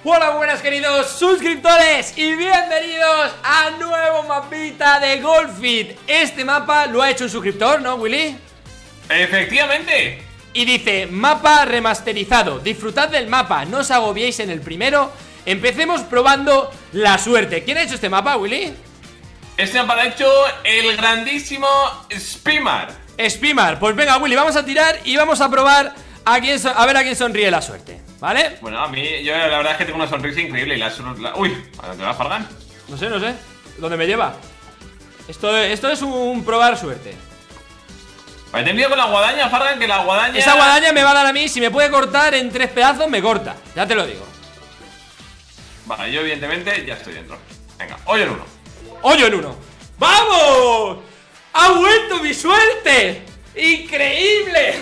Hola, buenas queridos suscriptores y bienvenidos a nuevo mapita de Golfit. Este mapa lo ha hecho un suscriptor, ¿no, Willy? Efectivamente. Y dice, mapa remasterizado, disfrutad del mapa, no os agobiéis en el primero. Empecemos probando la suerte. ¿Quién ha hecho este mapa, Willy? Este mapa lo ha hecho el grandísimo Spimar. Spimar, pues venga, Willy, vamos a tirar y vamos a probar a ver a quién sonríe la suerte, ¿vale? Bueno, a mí, yo la verdad es que tengo una sonrisa increíble y Uy, ¿a dónde va Fargan? No sé, ¿dónde me lleva? Esto es un probar suerte. Vale, te envío con la guadaña, Fargan, que la guadaña... Esa guadaña me va a dar a mí, si me puede cortar en 3 pedazos, me corta, ya te lo digo. Vale, yo evidentemente ya estoy dentro. Venga, hoyo en uno. ¡Hoyo en uno! ¡Vamos! ¡Ha vuelto mi suerte! ¡Increíble!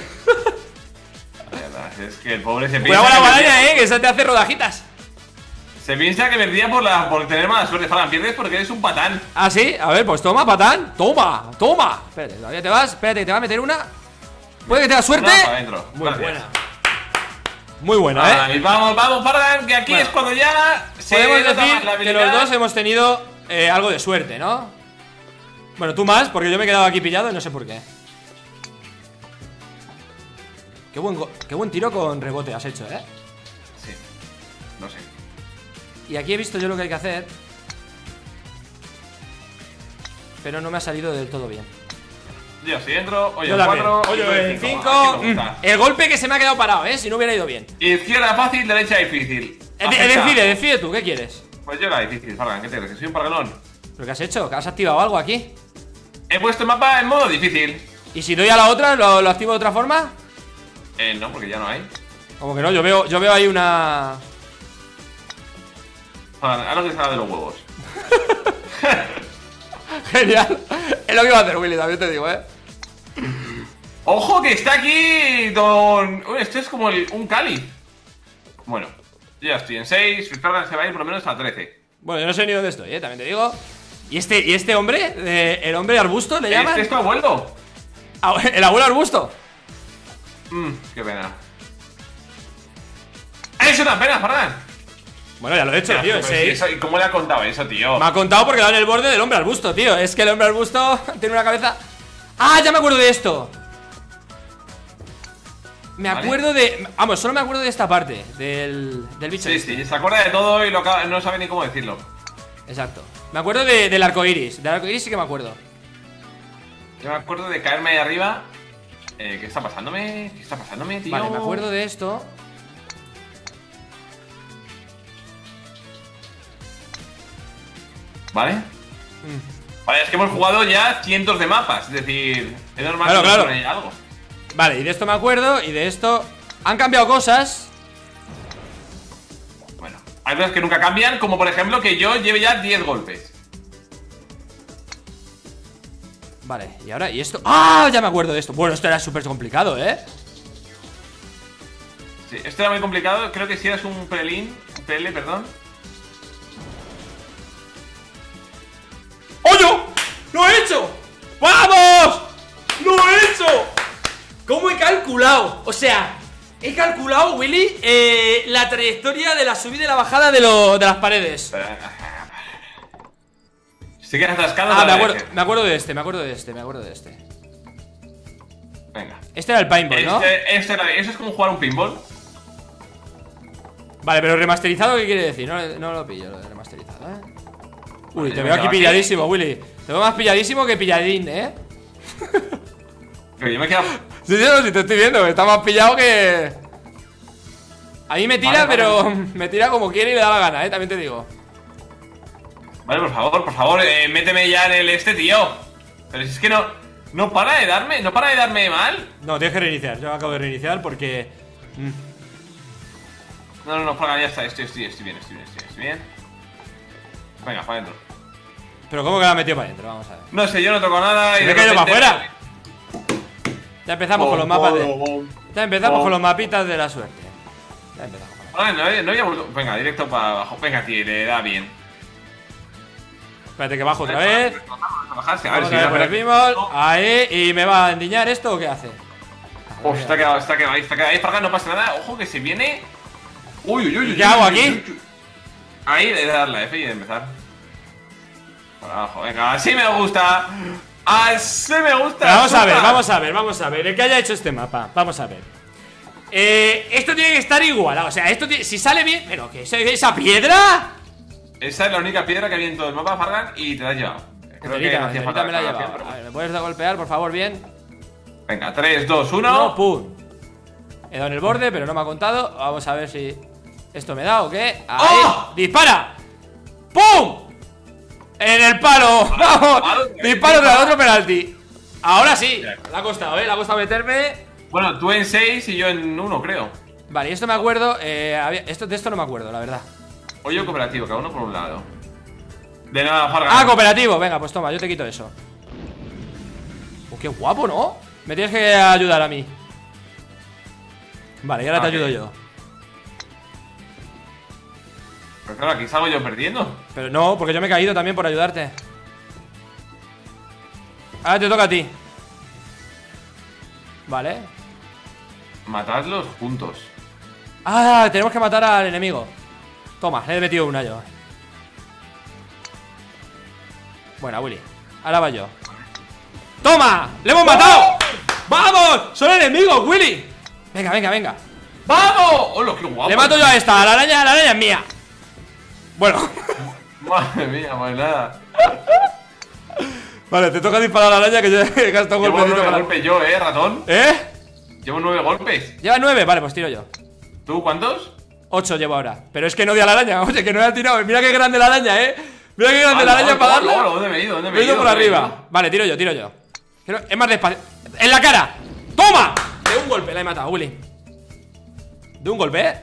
Es que el pobre se piensa... Cuidado con la guadaña, que esa te hace rodajitas. Se piensa que perdía por tener mala suerte, Fargan. Pierdes porque eres un patán. ¿Ah, sí? A ver, pues toma, patán. Toma, toma. Espérate, todavía te vas. Espérate, que te va a meter una. Puede que tenga suerte. Muy buena. Muy buena, Vamos, Fargan, que aquí bueno, es cuando ya se podemos nota decir más la que habilidad. los dos hemos tenido algo de suerte, ¿no? Bueno, tú más, porque yo me he quedado aquí pillado y no sé por qué. Qué buen tiro con rebote has hecho, Sí, no sé. Y aquí he visto yo lo que hay que hacer, pero no me ha salido del todo bien. Yo estoy dentro, hoyo Yo en también. 4, Hoyo en 5. El golpe que se me ha quedado parado, si no hubiera ido bien. Izquierda fácil, derecha difícil. Decide tú, ¿qué quieres? Pues yo la difícil, Fargan, ¿qué te crees? Que soy un pargalón. ¿Lo que has hecho? ¿Que has activado algo aquí? He puesto el mapa en modo difícil. ¿Y si doy a la otra, lo activo de otra forma? No, porque ya no hay. Como que no, yo veo ahí una... Fargan, haz lo que salga de los huevos. Genial. Es lo que iba a hacer Willy, también te digo, ¡Ojo que está aquí don... Uy, esto es como un cáliz. Bueno, yo ya estoy en 6. Fargan se va a ir por lo menos a 13. Bueno, yo no sé ni dónde estoy, también te digo. ¿Y este hombre? ¿El hombre arbusto le llaman? Este es tu abuelo. ¿El abuelo arbusto? Qué pena. ¡Es una pena, Fargan! Bueno, ya lo he hecho, tío, pero ¿y cómo le ha contado eso, tío? Me ha contado porque lo en el borde del hombre arbusto, tío. Es que el hombre arbusto tiene una cabeza... ¡Ah, ya me acuerdo de esto! Me acuerdo de... Vamos, solo me acuerdo de esta parte del bicho. Sí, se acuerda de todo y no sabe ni cómo decirlo. Exacto. Me acuerdo del arco iris. Del arco iris sí que me acuerdo. Yo me acuerdo de caerme ahí arriba. ¿Qué está pasándome? ¿Qué está pasándome, tío? Vale, me acuerdo de esto. ¿Vale? Vale, es que hemos jugado ya cientos de mapas. Es decir, es normal que claro. haya algo. Vale, y de esto me acuerdo. Y de esto... Han cambiado cosas. Bueno, hay cosas que nunca cambian. Como por ejemplo que yo lleve ya 10 golpes. Vale, y ahora, ¿y esto? ¡Ah! Ya me acuerdo de esto. Bueno, esto era súper complicado, Sí, esto era muy complicado. Creo que si eras un prele, perdón. ¡Hoyo! ¡Lo he hecho! ¡Vamos! ¡Lo he hecho! ¿Cómo he calculado? O sea, he calculado, Willy, la trayectoria de la subida y la bajada de las paredes. Sí que has atascado. Me acuerdo de este. Venga. Este era el paintball, ¿no? Eso es como jugar un pinball. Vale, pero remasterizado, ¿qué quiere decir? No lo pillo, lo de remasterizado, Uy, Vale, te veo aquí pilladísimo, Willy. Te veo más pilladísimo que pilladín, Pero yo me he quedado... Sí, si te estoy viendo, está más pillado que... A mí me tira, pero me tira como quiere y le da la gana, también te digo. Vale, por favor, méteme ya en el tío. Pero si es que no para de darme mal. No, tienes que reiniciar, yo acabo de reiniciar porque... No, Fargan, ya está, estoy bien. Venga, para adentro. Pero ¿cómo que la ha metido para adentro? Vamos a ver. No sé, yo no toco nada y me he caído para afuera. Ya empezamos con los mapas Ya empezamos con los mapitas de la suerte. Ya empezamos con no había vuelto. Venga, directo para abajo. Venga, tío, le da bien. Espérate que bajo otra vez. Bajarse, a ver Vamos si a ver por el pinball. Ahí, ¿y me va a endiñar esto o qué hace? Está quedado ahí, Fargan, no pasa nada. Ojo que se viene. Uy. ¿Qué hago aquí? Ahí de dar la F y de empezar. Por abajo, venga, así me gusta. Así me gusta. Vamos a ver, vamos a ver. El que haya hecho este mapa, vamos a ver. Esto tiene que estar igualado. O sea, esto si sale bien. Pero que esa piedra. Esa es la única piedra que había en todo el mapa, Fargan, y te la has llevado. Creo que no hacía falta me la he llevado. A ver, ¿me puedes golpear, por favor, bien? Venga, 3, 2, 1. No, pum. He dado en el borde, pero no me ha contado. Vamos a ver si esto me da o qué. Ahí. ¡Oh! ¡Dispara! ¡Pum! En el palo. ¡Vamos! Disparo tras otro penalti. Ahora sí. Le ha costado, le ha costado meterme. Bueno, tú en 6 y yo en 1, creo. Vale, y esto me acuerdo. De esto no me acuerdo, la verdad. O yo cooperativo, cada uno por un lado. De nada, Fargan. Ah, cooperativo. Venga, pues toma, yo te quito eso. Qué guapo, ¿no? Me tienes que ayudar a mí. Vale, y ahora te ayudo yo. Pero claro, aquí salgo yo perdiendo. Pero no, porque yo me he caído también por ayudarte. Ahora te toca a ti. Vale. Matadlos juntos. Ah, tenemos que matar al enemigo. Toma, le he metido una yo. Buena, Willy. Ahora va yo. ¡Toma! ¡Le hemos matado! ¡Vamos! ¡Son enemigos, Willy! Venga, venga, venga. ¡Vamos! ¡Hola, qué guapo! Le mato yo a esta, la araña es mía. Bueno. Madre mía, pues nada. Vale, te toca disparar a la araña que yo he gastado Llevo golpes. 9 golpes yo, ratón. Llevo 9 golpes. ¿Lleva 9? Vale, pues tiro yo. ¿Tú cuántos? 8 llevo ahora. Pero es que no di a la araña. Oye, que no he tirado. Mira qué grande la araña, Mira qué grande la araña para darle. ¿Dónde me he ido? Me he ido por arriba. Vale, tiro yo. Es más despacio. ¡En la cara! ¡Toma! De un golpe la he matado, Willy. ¿De un golpe?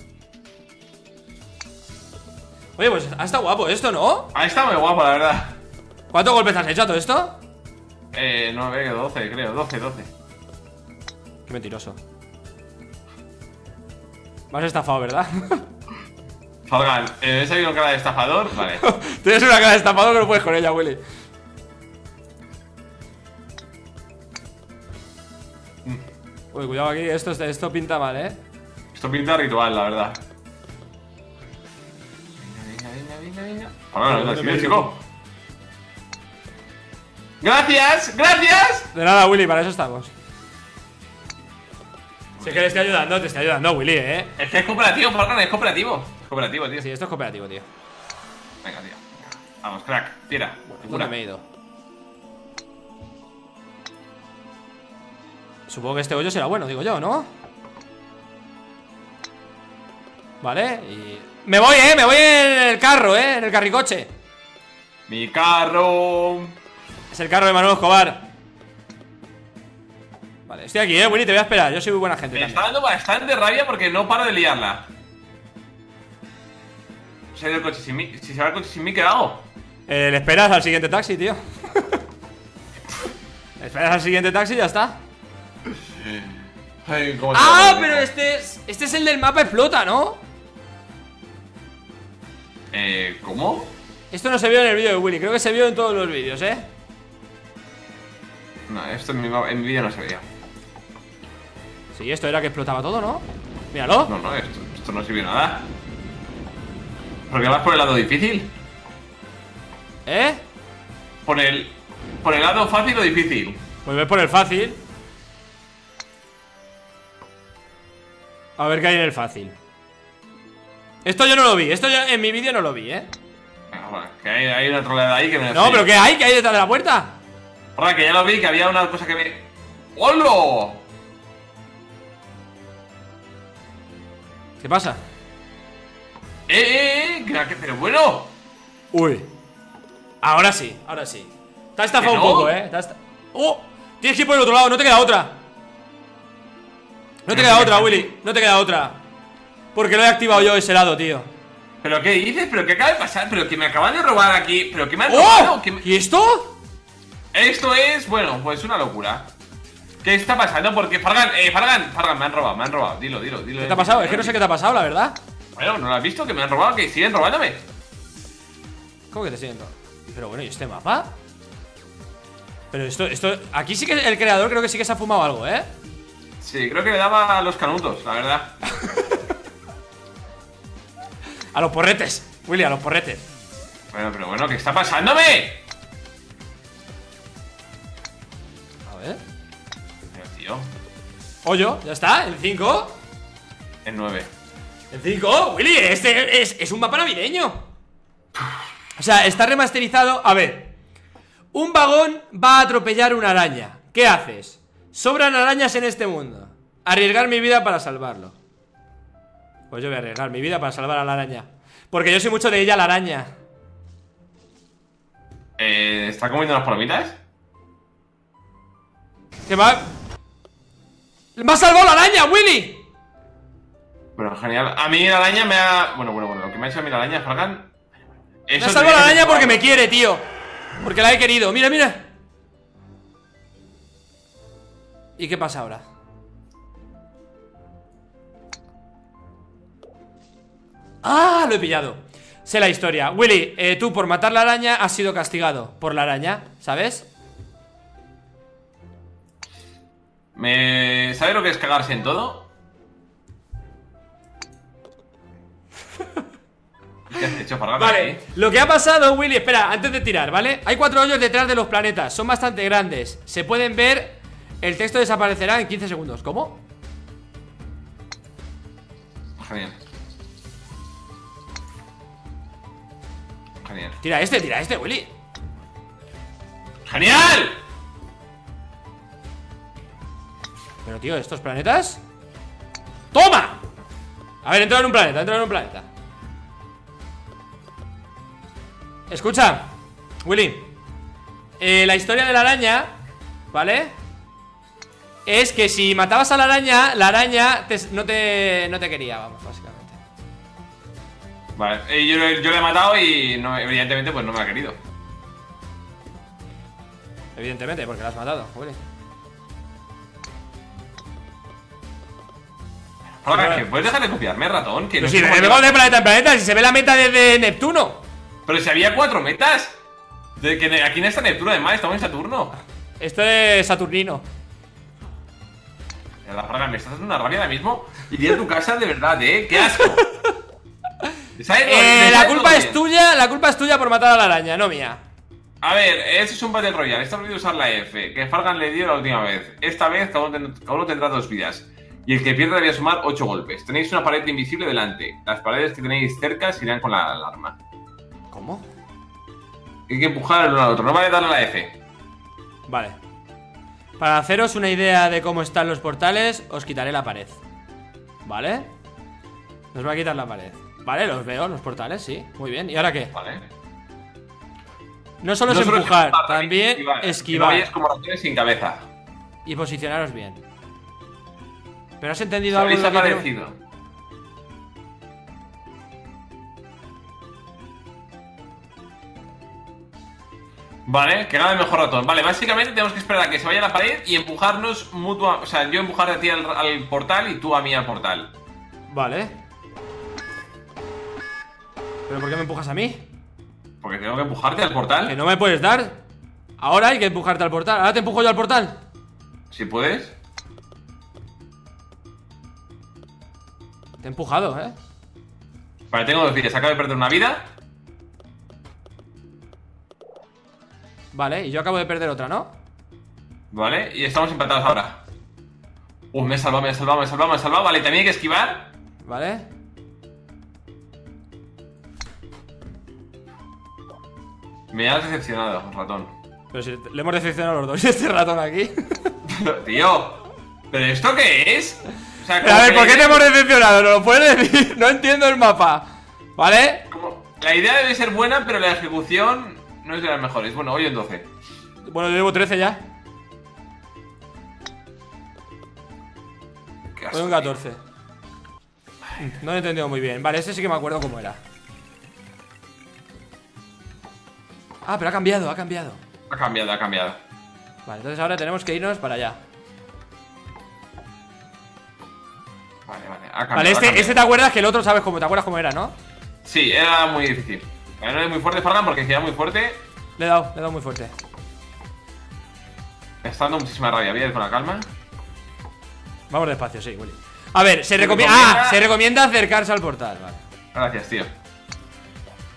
Oye, pues ha estado guapo esto, ¿no? Ha estado muy guapo, la verdad. ¿Cuántos golpes has hecho a todo esto? 9, 12, creo. 12. Qué mentiroso. Me has estafado, ¿verdad? Fargan, ¿he salido con cara de estafador? Vale. Tienes una cara de estafador que no puedes con ella, Willy. Uy, cuidado aquí, esto pinta mal, Esto pinta ritual, la verdad. Venga. Fargan, no te chico. ¡Gracias! De nada, Willy, para eso estamos. Si es que te estoy ayudando, Willy, Es que es cooperativo, Fargan, es cooperativo. Es cooperativo, tío. Sí, esto es cooperativo, tío. Venga, tío. Vamos, crack, tira. ¿Dónde me he ido? Supongo que este hoyo será bueno, digo yo, ¿no? Vale, y... Me voy en el carro, en el carricoche. Mi carro. Es el carro de Manuel Escobar. Vale, estoy aquí, Willy, te voy a esperar. Yo soy muy buena gente Me también. está dando bastante rabia porque no paro de liarla. Se ha ido el coche sin mí. Si se va el coche sin mí, ¿qué hago? Le esperas al siguiente taxi, tío. Le esperas al siguiente taxi y ya está. Ay, ¿cómo Pero este es el del mapa explota, ¿no? ¿Cómo? Esto no se vio en el vídeo de Willy, creo que se vio en todos los vídeos, No, esto en mi vídeo no se veía. Sí, esto era que explotaba todo, ¿no? Míralo. No, esto no sirvió nada. ¿Por qué vas por el lado difícil? Por el lado fácil o difícil. Pues ve por el fácil. A ver qué hay en el fácil. Esto yo no lo vi, esto yo en mi vídeo no lo vi, Bueno, que hay una troleada ahí que me... No, pero ¿qué hay? ¿Qué hay detrás de la puerta? Ahora que ya lo vi, que había una cosa que me... ¡Hola! ¿Qué pasa? Pero bueno. Uy. Ahora sí. Te has estafado un poco, ¡Oh! Tienes que ir por el otro lado, no te queda otra. No te queda otra, Willy. No te queda otra. Porque lo he activado yo ese lado, tío. ¿Pero qué dices? ¿Pero qué acaba de pasar? ¿Pero que me acaban de robar aquí? ¿Pero qué me han robado? ¿Y esto? Esto es, bueno, pues una locura. ¿Qué está pasando? Porque Fargan, me han robado. Dilo. ¿Qué te ha pasado? Es que no sé qué te ha pasado, la verdad. Bueno, ¿no lo has visto? Que me han robado, que siguen robándome. ¿Cómo que te siguen robando? Pero bueno, ¿y este mapa? Pero esto, aquí sí que el creador creo que sí que se ha fumado algo, Sí, creo que le daba a los canutos, la verdad. A los porretes. Willy, a los porretes. Bueno, pero bueno, ¿qué está pasándome? A ver. Pero, tío. Hoyo, ya está, el 5. El 9. El 5, Willy, este es un mapa navideño. O sea, está remasterizado. A ver, un vagón va a atropellar una araña. ¿Qué haces? Sobran arañas en este mundo. Arriesgar mi vida para salvarlo. Pues yo voy a arriesgar mi vida para salvar a la araña. Porque yo soy mucho de ella, la araña. ¿Está comiendo unas palomitas? ¿Qué va? ¡Me ha salvado la araña, Willy! Bueno, genial. A mí la araña me ha... Bueno, lo que me ha hecho a mí la araña, Fargan... Me ha salvado la araña porque me quiere, tío. Porque la he querido, mira, mira. ¿Y qué pasa ahora? ¡Ah! Lo he pillado. Sé la historia. Willy, tú por matar la araña has sido castigado por la araña, ¿sabes? ¿Sabe lo que es cagarse en todo? ¿Qué has hecho, Fargan? Vale, lo que ha pasado, Willy, espera, antes de tirar, ¿vale? Hay 4 hoyos detrás de los planetas, son bastante grandes. Se pueden ver, el texto desaparecerá en 15 segundos. ¿Cómo? Genial. Genial. Tira este, Willy. ¡Genial! Pero, tío, ¿estos planetas? ¡Toma! A ver, entra en un planeta, Escucha, Willy, la historia de la araña, ¿vale? Es que si matabas a la araña no te quería, vamos, básicamente. Vale, yo le he matado y no, evidentemente pues no me ha querido. Evidentemente, porque la has matado, Willy. Ahora, ¿que puedes dejar de copiarme, ratón? Que Pero no si sé cómo vengo de planeta en planeta, si se ve la meta desde Neptuno. Pero si había 4 metas. Aquí no está Neptuno, además, estamos en Saturno. Esto es Saturnino. La Fargan, me estás dando una rabia ahora mismo. Iría a tu casa de verdad, ¡qué asco! La culpa es tuya por matar a la araña, no mía. A ver, este es un Battle Royale. Está olvidado usar la F, que Fargan le dio la última vez. Esta vez cada uno tendrá 2 vidas. Y el que pierda debía sumar 8 golpes. Tenéis una pared invisible delante. Las paredes que tenéis cerca se irán con la alarma. ¿Cómo? Hay que empujar el uno al otro, no vale darle a la F. Vale. Para haceros una idea de cómo están los portales, os quitaré la pared. ¿Vale? Nos va a quitar la pared. Vale, los veo, los portales, sí. Muy bien, ¿y ahora qué? Vale. No solo es empujar, también esquivar. Y vayas como ratones sin cabeza. Y posicionaros bien. ¿Pero has entendido algo? Habéis aparecido. Vale, que gane el mejor ratón. Vale, básicamente tenemos que esperar a que se vaya a la pared y empujarnos mutuamente. O sea, yo empujar a ti al portal y tú a mí al portal. Vale. ¿Pero por qué me empujas a mí? Porque tengo que empujarte al portal. Que no me puedes dar. Ahora hay que empujarte al portal. Ahora te empujo yo al portal. Si puedes. Te he empujado, Vale, tengo 2 vidas. Acabo de perder una vida. Vale, y yo acabo de perder otra, ¿no? Vale, y estamos empatados ahora. Me he salvado. Vale, también hay que esquivar. Vale. Me has decepcionado, ratón. Pero si le hemos decepcionado a los dos. ¿Y este ratón aquí? Tío, ¿pero esto qué es? O sea, a ver, ¿por qué te hemos decepcionado? ¿No lo puedes decir? No entiendo el mapa. ¿Vale? La idea debe ser buena, pero la ejecución no es de las mejores. Bueno, hoy en 12. Bueno, yo llevo 13 ya. Hoy en 14. No lo he entendido muy bien. Vale, este sí que me acuerdo cómo era. Ah, pero ha cambiado. Ha cambiado. Vale, entonces ahora tenemos que irnos para allá. Vale, este te acuerdas que el otro sabes cómo. ¿Te acuerdas cómo era, no? Sí, era muy difícil. No es muy fuerte, Fargan, porque si era muy fuerte. Le he dado muy fuerte. Me está dando muchísima rabia. Voy a ir con la calma. Vamos despacio, sí, Willy. A ver, se recomienda acercarse al portal, vale. Gracias, tío.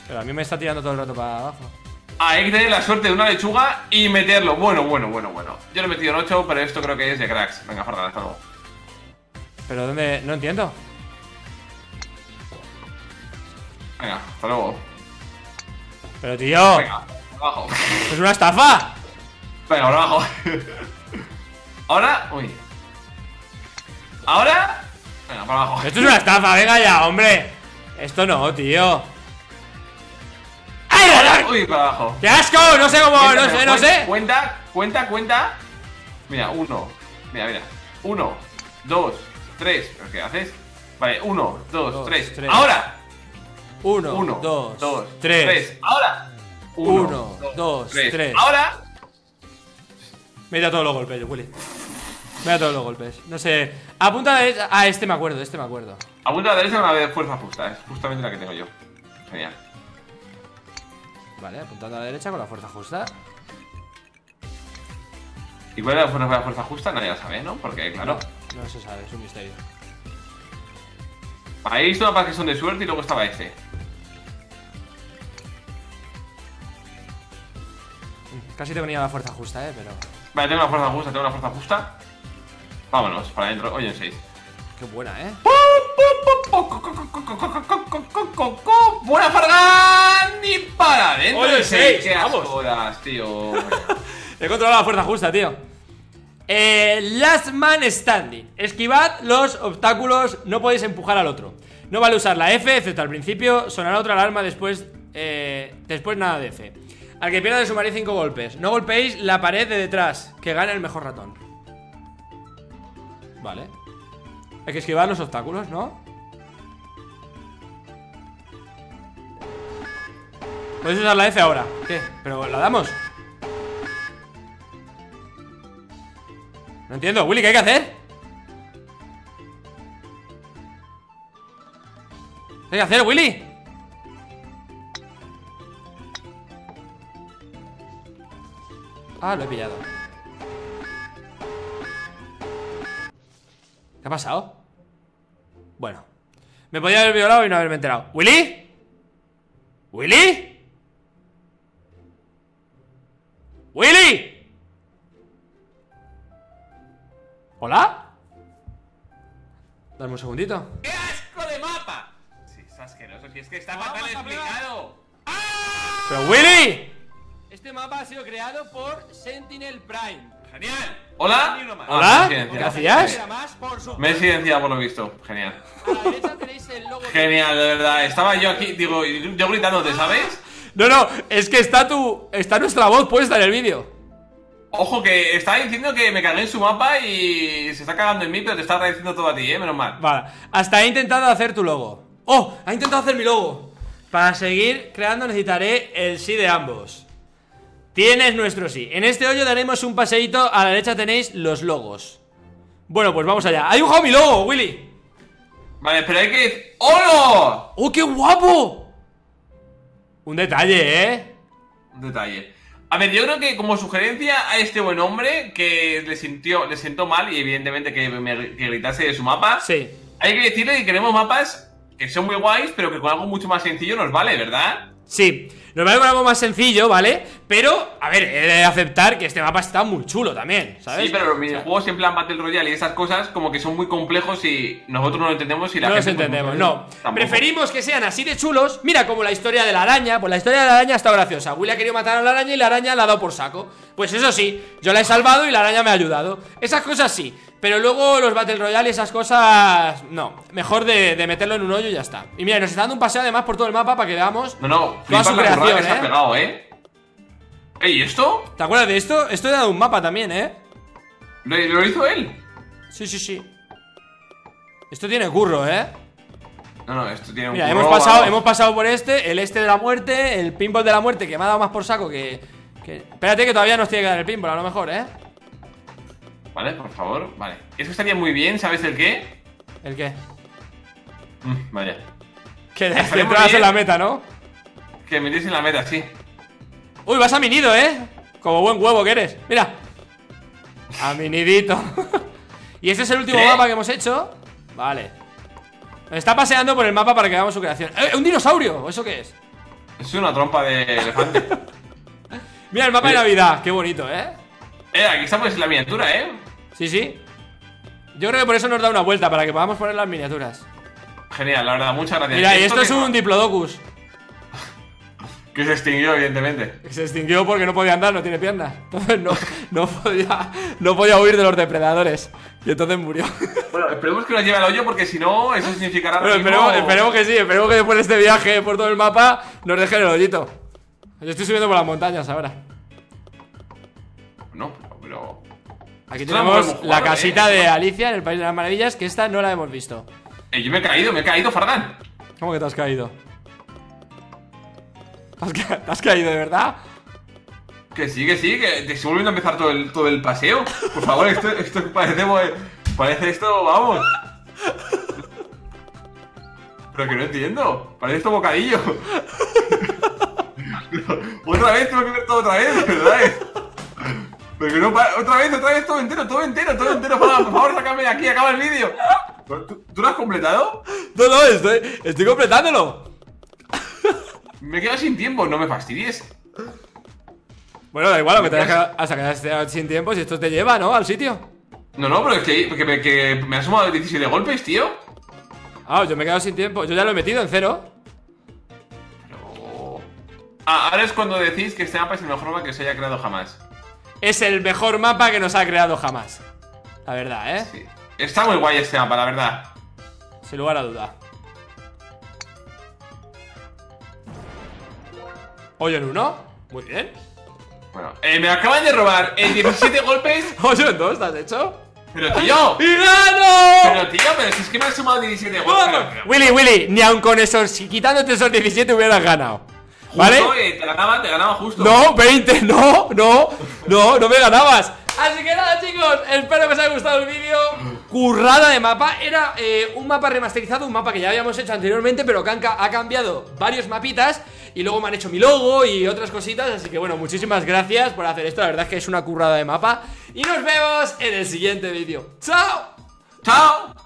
Pero a mí me está tirando todo el rato para abajo. Hay que tener la suerte de una lechuga y meterlo. Bueno. Yo lo he metido en 8, pero esto creo que es de cracks. Venga, Fargan, hasta luego. ¿Pero dónde? No entiendo. Venga, hasta luego. Pero tío, Venga, por abajo. es una estafa. Venga, por abajo. Ahora, uy. Ahora, venga, por abajo. Esto es una estafa, venga ya, hombre. Esto no, tío. ¡Ay, ay, ay! Uy, para abajo. ¡Qué asco! No sé cómo, no sé. Cuenta. Mira, 1. Mira. 1, 2, 3. ¿Pero qué haces? Vale, 1, 2, 3. Ahora. 1, 2, 3. Ahora. 1, 2, 3. Ahora. Me da todos los golpes, Willy. Me da todos los golpes. No sé. Apunta a la derecha. Ah, este me acuerdo. Apunta a la derecha con la fuerza justa. Es justamente la que tengo yo. Genial. Vale, apuntando a la derecha con la fuerza justa. ¿Y cuál es la fuerza justa? Nadie la sabe, ¿no? Porque, claro. No se sabe, es un misterio. Ahí he visto mapas que son de suerte y luego estaba este. Casi te venía la fuerza justa, pero... Vale, tengo una fuerza justa. Vámonos, para adentro. Oye, en 6. Qué buena, ¡Buena Fargan! ¡Y para adentro! Oye, 6, ¡Qué vamos. jodas, tío! He controlado la fuerza justa, tío. Last man standing. Esquivad los obstáculos, no podéis empujar al otro. No vale usar la F, excepto al principio. Sonará otra alarma después nada de F. Al que pierda le sumaré 5 golpes. No golpeéis la pared de detrás, que gane el mejor ratón. Vale. Hay que esquivar los obstáculos, ¿no? Podéis usar la F ahora. ¿Qué? ¿Pero la damos? No entiendo, Willy, ¿qué hay que hacer? ¿Qué hay que hacer, Willy? Ah, lo he pillado. ¿Qué ha pasado? Bueno, me podía haber violado y no haberme enterado. ¿Willy? ¿Willy? ¿Willy? ¿Hola? Dame un segundito. ¡Qué asco de mapa! Sí, es asqueroso, si es que está fatal explicado. ¡Pero Willy! Este mapa ha sido creado por Sentinel Prime. Genial. Hola. Hola, Me he ¿qué hacías? Me he silenciado por lo visto. Genial. A la derecha tenéis el logo. Genial, de verdad. Estaba yo aquí, digo, yo gritándote, ¿sabes? No, es que está nuestra voz puesta en el vídeo. Ojo, que estaba diciendo que me cagué en su mapa y se está cagando en mí, pero te está agradeciendo todo a ti, menos mal. Vale, hasta he intentado hacer tu logo. ¡Oh! Ha intentado hacer mi logo. Para seguir creando necesitaré el sí de ambos. Tienes nuestro sí. En este hoyo daremos un paseíto. A la derecha tenéis los logos. Bueno, pues vamos allá. ¡Ha dibujado mi logo, Willy! Vale, pero hay que... ¡Hola! ¡Oh, qué guapo! Un detalle, Un detalle. A ver, yo creo que como sugerencia a este buen hombre que le sentó mal y evidentemente que gritase de su mapa. Sí. Hay que decirle que queremos mapas que son muy guays, pero que con algo mucho más sencillo nos vale, ¿verdad? Sí, nos vale con algo más sencillo, ¿vale? Pero, a ver, he de aceptar que este mapa está muy chulo también, ¿sabes? Sí, pero los minijuegos en plan Battle Royale y esas cosas como que son muy complejos y nosotros no lo entendemos y la no gente... los entendemos, pues, no. tampoco. Preferimos que sean así de chulos. Mira, como la historia de la araña. Pues la historia de la araña está graciosa. Willy ha querido matar a la araña y la araña la ha dado por saco. Pues eso sí, yo la he salvado y la araña me ha ayudado. Esas cosas sí. Pero luego los Battle Royale y esas cosas... No, mejor de meterlo en un hoyo y ya está. Y mira, nos está dando un paseo además por todo el mapa para que veamos No, toda su flipas la currada creación, que se ha pegado, ¿y esto? ¿Te acuerdas de esto? Esto era de un mapa también, ¿Lo hizo él? Sí. Esto tiene curro, No, esto tiene un Mira, curro, hemos pasado por el este de la muerte, el pinball de la muerte, que me ha dado más por saco que... Espérate que todavía nos tiene que dar el pinball, a lo mejor, Vale, por favor, vale. Eso estaría muy bien, ¿sabes el qué? ¿El qué? Vaya. Que Estaría muy entradas en bien. la meta, ¿no? Que me en la meta, sí. Uy, vas a mi nido, como buen huevo que eres. Mira. A mi nidito. Y este es el último ¿Qué? mapa que hemos hecho. Vale. Nos está paseando por el mapa para que hagamos su creación. ¡Un dinosaurio! ¿O eso qué es? Es una trompa de elefante. Mira el mapa de Navidad, qué bonito, Aquí estamos en la miniatura, Sí, sí. Yo creo que por eso nos da una vuelta, para que podamos poner las miniaturas. Genial, la verdad, muchas gracias. Mira, y esto es un Diplodocus. Que se extinguió, evidentemente. Se extinguió porque no podía andar, no tiene piernas. Entonces no podía huir de los depredadores. Y entonces murió. Bueno, esperemos que nos lleve al hoyo, porque si no, eso significará. Bueno, esperemos que sí, esperemos que después de este viaje por todo el mapa nos dejen el hoyito. Yo estoy subiendo por las montañas ahora. No, pero. Aquí tenemos la casita de Alicia en el País de las Maravillas, que esta no la hemos visto. Yo me he caído, Fargan. ¿Cómo que te has caído? ¿Te has caído de verdad? Que sí, que te estoy volviendo a empezar todo el paseo. Por favor, esto parece esto, vamos. Pero que no entiendo. Parece esto bocadillo. Otra vez, tengo que ver todo otra vez, ¿verdad? Pero que no, otra vez, todo entero. Por favor, sácame de aquí, acaba el vídeo. ¿Tú lo has completado? No, estoy completándolo. Me he quedado sin tiempo, no me fastidies. Bueno, da igual, lo que te dejas hasta quedarte sin tiempo, si esto te lleva, ¿no? Al sitio. No, pero es que me ha sumado 17 golpes, tío. Yo me he quedado sin tiempo, yo ya lo he metido en 0. Pero... ahora es cuando decís que este mapa es el mejor mapa que se haya creado jamás. Es el mejor mapa que nos ha creado jamás. La verdad, Sí. Está muy guay este mapa, la verdad. Sin lugar a duda. Hoyo en 1, muy bien. Bueno, me acaban de robar 17 golpes. Hoyo en 2, ¿te has hecho? Pero tío. ¡Y gano! Pero si es que me han sumado 17 golpes. Willy, ni aun con esos, si quitándote esos 17 hubieras ganado. ¿Vale? Justo, te ganaba justo. No, 20, no me ganabas. Así que nada, chicos, espero que os haya gustado el vídeo. Currada de mapa. Era un mapa remasterizado, un mapa que ya habíamos hecho anteriormente, pero que ha cambiado varios mapitas. Y luego me han hecho mi logo y otras cositas. Así que bueno, muchísimas gracias por hacer esto. La verdad es que es una currada de mapa. Y nos vemos en el siguiente vídeo. ¡Chao! ¡Chao!